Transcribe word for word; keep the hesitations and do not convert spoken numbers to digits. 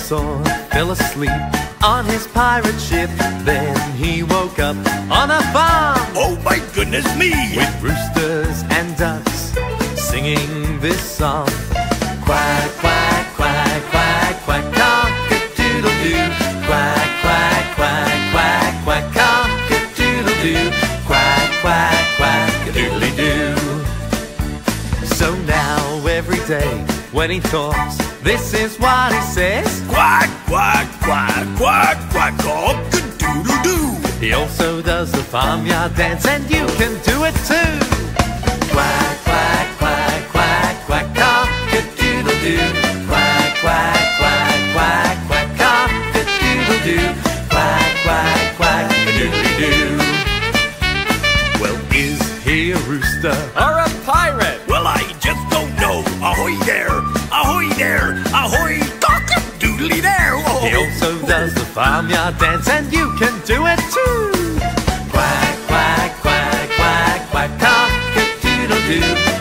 dinosaur fell asleep on his pirate ship. Then he woke up on a farm. Oh my goodness me! With roosters and ducks singing this song. Quack, quack, quack, quack, quack, cock-a-doodle-doo. Quack, quack, quack, quack, quack, cock-a-doodle-doo. Quack, quack, quack-a-doodly-doo. So now every day when he talks, this is what he says. Quack, quack, quack, quack, quack, cock-a-doodle-doo. He also does the farmyard dance, and you can do it too. Quack, quack, quack, quack, quack, cock-a-doodle-doo. Quack, quack, quack, quack, quack, cock-a-doodle-doo. Quack, quack, quack-a-doodly-doo. Well, is he a rooster or a pirate? Well, I just don't know. Ahoy there, ahoy there, ahoy, cock-a-doodly there. Oh. He also does the farmyard dance, and you can do it too. Quack, quack, quack, quack, quack, cock-a-doodle-doo.